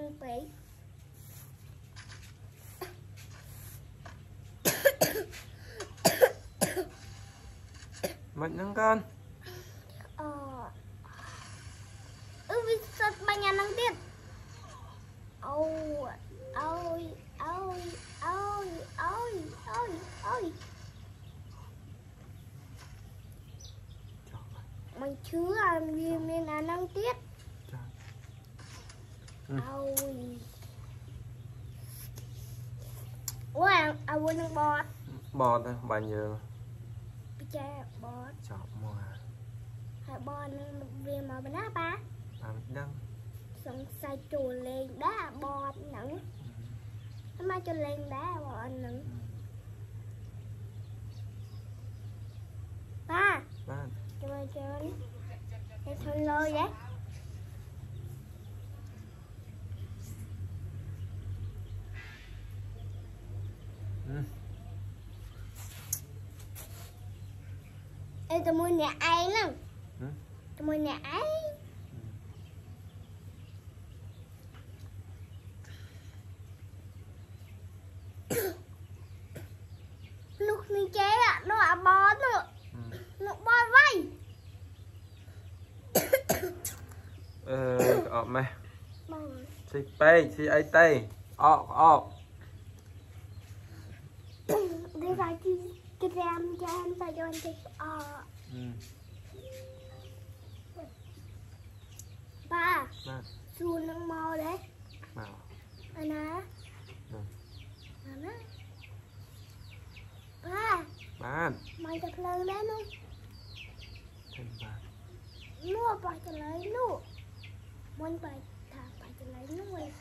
nâng bấy Mạnh nâng con vì sao bà nhà nâng tiếp ôi ôi ôi ôi ôi ôi ôi mày chứ vì mình là nâng tiếp ôi ôi ôi nâng bọt bọt bao nhiêu cha bọt chọc mua hả bọt vì mà bên đó ba đăng xong xài chùa lên đá bọt nặng nó mai cho lên đá bọt nặng ba cho mày chơi để thôi lôi vậy ê tụi mày nè ai nè tụi mày nè ai lúc này chế ạ nó à bó nữa nó bó vay mày xì bay xì ai tay để phải cái ram cho em phải cho anh chị ba xuân nó mò đấy anh á ba mày chụp lên đấy luôn mua phải cho lấy luôn muốn phải thả phải cho lấy luôn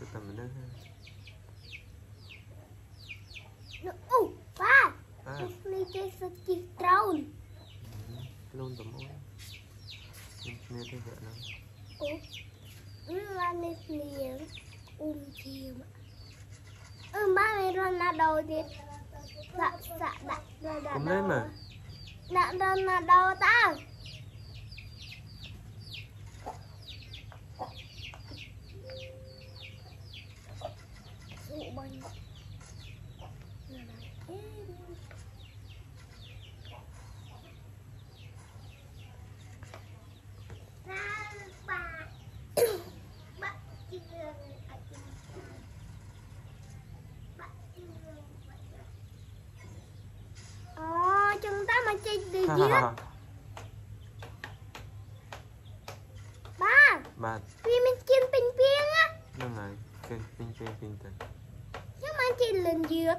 ba đi chơi sơ chi trâu luôn tầm mối nghe thấy vợ nó ba lên liền chìm ba này rồi là đầu thì dạ đặt cũng đấy mà đặt là đầu ta dụ bánh chúng ta mà chơi từ dưới ba vì mình chiên bình piên á nó này pin tình nhưng mà chơi lần dưới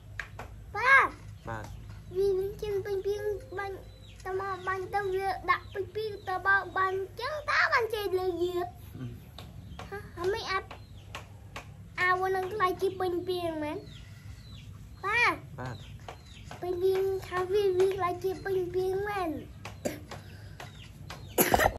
ba vì mình chiên bình piên ban tao mà ban tao đặt bình piên tao bao ban chẳng tao ban chơi lần dưới hả mấy áp wanna like chơi bình piên man ba bình piên thằng vì like chơi bình piên man